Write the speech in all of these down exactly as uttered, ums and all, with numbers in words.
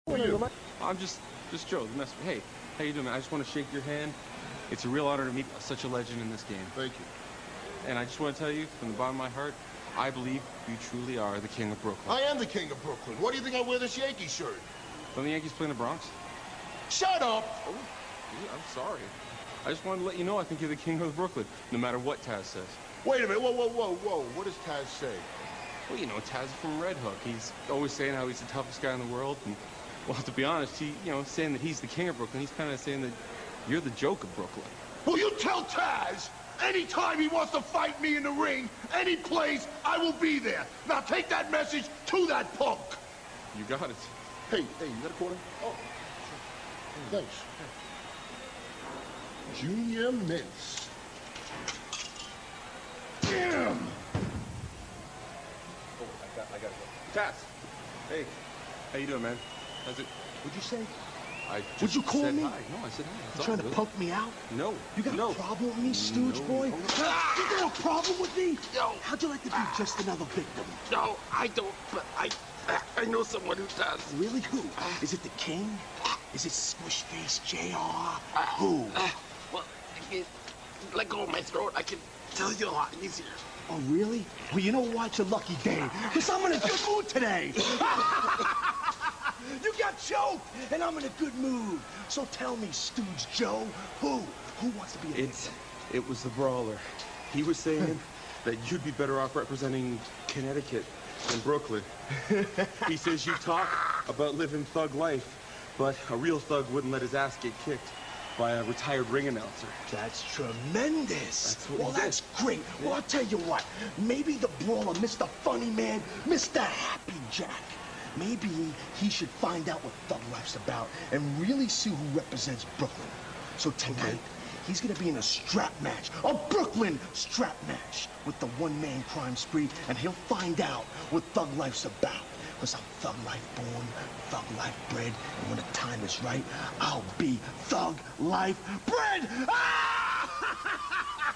you? I'm just, just Joe, the messenger. Hey, how you doing, man? I just want to shake your hand. It's a real honor to meet such a legend in this game. Thank you. And I just want to tell you, from the bottom of my heart, I believe you truly are the king of Brooklyn. I am the king of Brooklyn. Why do you think I wear this Yankee shirt? Don't the Yankees play in the Bronx? Shut up! Oh, I'm sorry. I just wanted to let you know I think you're the king of Brooklyn, no matter what Taz says. Wait a minute. Whoa, whoa, whoa, whoa. What does Taz say? Well, you know, Taz from Red Hook. He's always saying how he's the toughest guy in the world. And, well, to be honest, he, you know, saying that he's the king of Brooklyn, he's kind of saying that you're the joke of Brooklyn. Well, you tell Taz, anytime he wants to fight me in the ring, any place, I will be there. Now take that message to that punk. You got it. Hey, hey, you got a quarter? Oh, sure. Thanks. Junior Mints. Damn! Oh, I got, I got to go. Taz! Hey, how you doing, man? How's it? What'd you say? I just Would you call said me? Hi. No, I said hi. You trying to good. punk me out? No. You got no. a problem with me, stooge no. boy? Oh, Huh? You got a problem with me? No. How'd you like to be just another victim? No, I don't, but I I know someone who does. Really? Who? Is it the king? Is it Squish Face J R? Who? Uh, well, I can let go of my throat. I can tell you a lot easier. Oh, really? Well, you know what? It's your lucky day. Because I'm in a good mood today. You got choked, and I'm in a good mood. So tell me, Stooge Joe, who? Who wants to be a It's, it was the Brawler. He was saying that you'd be better off representing Connecticut than Brooklyn. He says you talk about living thug life, but a real thug wouldn't let his ass get kicked by a retired ring announcer. That's tremendous. That's what well, he that's did. great. Well, I'll tell you what. Maybe the Brawler, Mister Funny Man, Mister Happy Jack, maybe he should find out what thug life's about and really see who represents Brooklyn. So tonight, okay, he's gonna be in a strap match, a Brooklyn strap match with the one-man crime spree, and he'll find out what thug life's about. Because I'm thug life born, thug life bred, and when the time is right, I'll be thug life bred! Ah!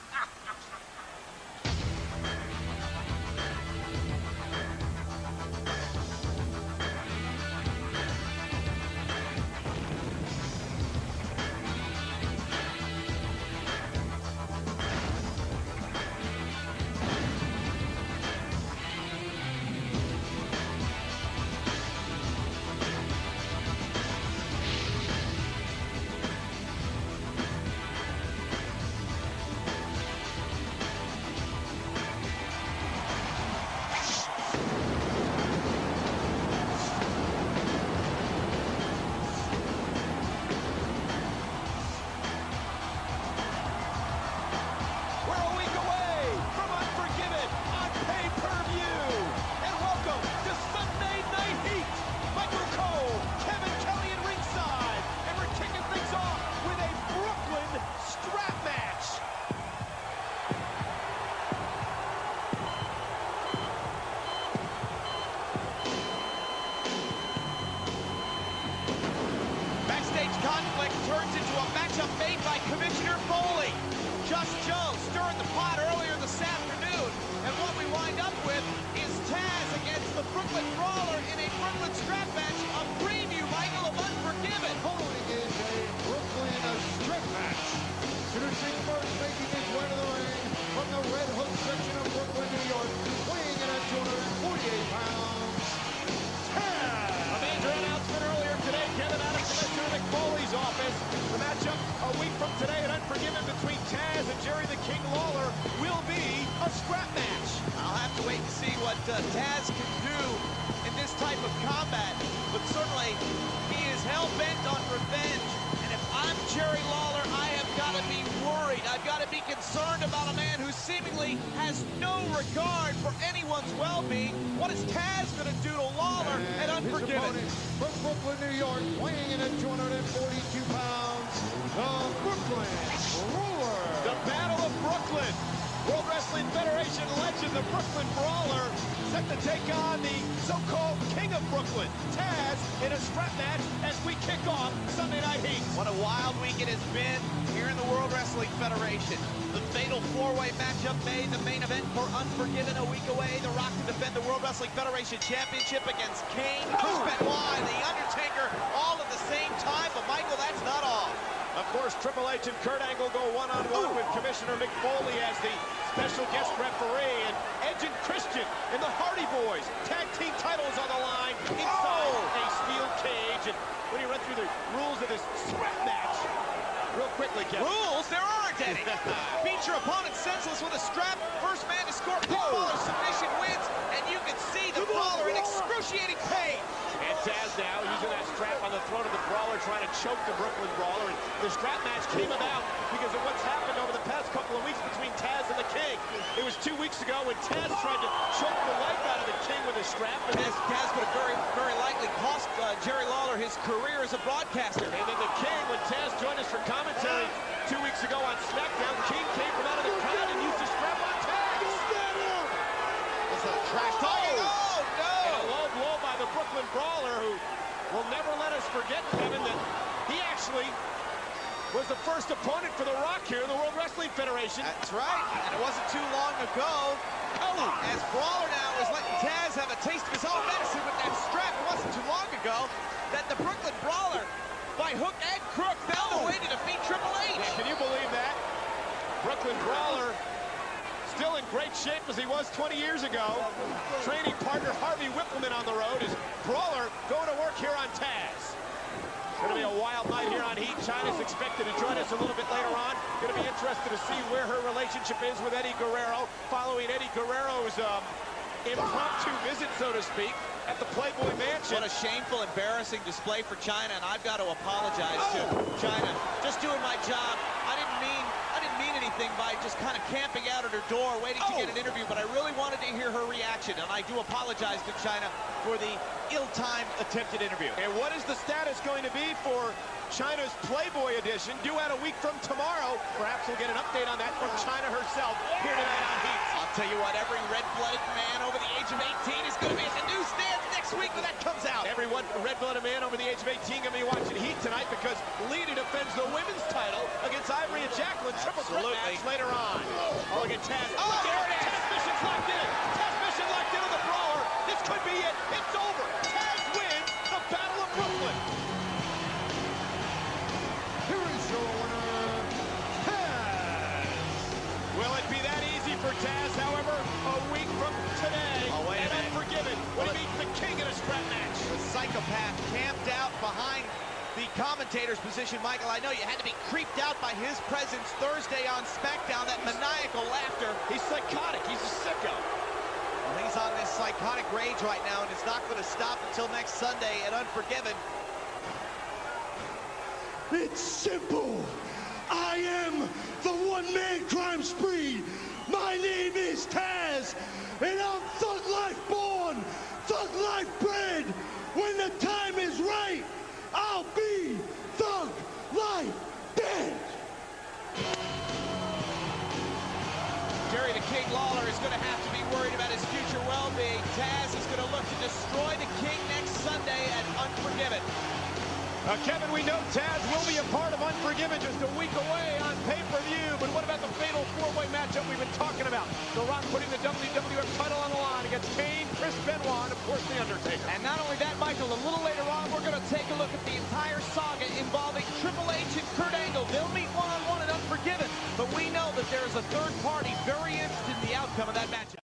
Conflict turns into a matchup made by Commissioner Foley. Just Joe stirring the pot earlier this afternoon, and what we wind up with is Taz against the Brooklyn Brawler in a Brooklyn strap match, a preview, Michael, of Unforgiven. Following is a Brooklyn strip match. Introducing first, making his way to the ring from the Red Hook section of Brooklyn, New York, weighing in at two hundred forty-eight pounds, Taz. A major announcement earlier today, Kevin, out of Commissioner McFoley's office. The matchup a week from today at Unforgiven between Taz and Jerry the King Lawler will be a scrap match. I'll have to wait and see what uh, Taz can do in this type of combat, but certainly he is hell-bent on revenge. And if I'm Jerry Lawler, I have got to be worried. I've got to be concerned about a man who seemingly has no regard for anyone's well-being. What is Taz going to do to Lawler at Unforgiven? From Brooklyn, New York, weighing in at two hundred forty-two pounds, the Brooklyn Brawler. The Battle of Brooklyn. World Wrestling Federation legend, the Brooklyn Brawler, set to take on the so-called King of Brooklyn, Taz, in a strap match as we kick off Sunday Night Heat. What a wild week it has been here in the World Wrestling Federation. The fatal four-way matchup made the main event for Unforgiven a week away. The Rock to defend the World Wrestling Federation Championship against Kane, Chris Benoit, and The Undertaker First, Triple H and Kurt Angle go one-on-one with Commissioner Mick Foley as the special guest referee, and Edge and Christian and the Hardy Boys. Tag team titles on the line inside a steel cage. And when you run through the rules of this scrap match, real quickly, Kevin. Rules? There aren't any. Beat your opponent senseless with a strap. First man to score pinfall or submission wins, and you can see the Brawler in excruciating pain. And Taz now using that strap on the throat of the Brawler, trying to choke the Brooklyn Brawler. And the strap match came about because of what's happened over the past couple of weeks between Taz and the King. It was two weeks ago when Taz tried to choke the life out of the King with a strap. And Taz, Taz could have very, very likely cost uh, Jerry Lawler his career as a broadcaster. And then the King, when Taz joined us for commentary two weeks ago on SmackDown, King came from out of the crowd and used a strap on Taz. It's a trash talking. Oh, no! And a low blow by the Brooklyn Brawler, who will never let us forget, Kevin, that he actually was the first opponent for The Rock here in the World Wrestling Federation. That's right, and it wasn't too long ago. Oh, as Brawler now is letting Taz have a taste of his own medicine with that strap. It wasn't too long ago that the Brooklyn Brawler, by hook and crook, found a way to defeat Triple H. Yeah, can you believe that? Brooklyn Brawler still in great shape as he was twenty years ago. Training partner Harvey Whippleman on the road as Brawler going to work here on Taz. It's going to be a wild night here on Heat. Chyna's expected to join us a little bit later on. Going to be interested to see where her relationship is with Eddie Guerrero, following Eddie Guerrero's um, impromptu visit, so to speak, at the Playboy Mansion. What a shameful, embarrassing display for Chyna, and I've got to apologize to Chyna. Just doing my job. I didn't mean I didn't mean anything by just kind of camping out at her door, waiting to get an interview, but I really wanted to hear her reaction, and I do apologize to Chyna for the ill-timed attempted interview. And what is the status going to be for Chyna's Playboy edition, due out a week from tomorrow? Perhaps we'll get an update on that from Chyna herself here tonight on Heat. I'll tell you what, every red-blooded man over the age of eighteen is going to be at the newsstand next week when that comes out. Every one red-blooded man over the age of eighteen going to be watching Heat tonight because Lita defends the women's title against Ivory and Jacqueline. Triple threat match later on. Oh, look at Taz. Oh, there it is. Taz mission's locked in. Taz mission locked in on the Brawler. This could be it. It's over. Taz wins the Battle of Brooklyn. Here is your winner, Taz. Will it be that easy for Taz, however, a week from today? Oh, wait a and minute. Unforgiven when he beats the King in a scrap match. The psychopath camped out behind the commentator's position. Michael, I know you had to be creeped out by his presence Thursday on SmackDown, that maniacal laughter. He's psychotic. He's a sicko. Well, he's on this psychotic rage right now, and it's not going to stop until next Sunday at Unforgiven. It's simple. I am the one-man crime spree. My name is Taz, and I'm thug life born, thug life bred. When the time is right, I'll be thug life dead. Jerry the King Lawler is going to have to be worried about his future well-being. Taz is going to look to destroy the King next Sunday at Unforgiven. Uh, Kevin, we know Taz will be a part of Unforgiven just a week away on pay-per-view, but what about the fatal four-way matchup we've been talking about? The Rock putting the W W F title on the line against Kane, Chris Benoit, and of course The Undertaker. And not only that, Michael, a little later on, we're going to take a look at the entire saga involving Triple H and Kurt Angle. They'll meet one-on-one at Unforgiven, but we know that there is a third party very interested in the outcome of that matchup.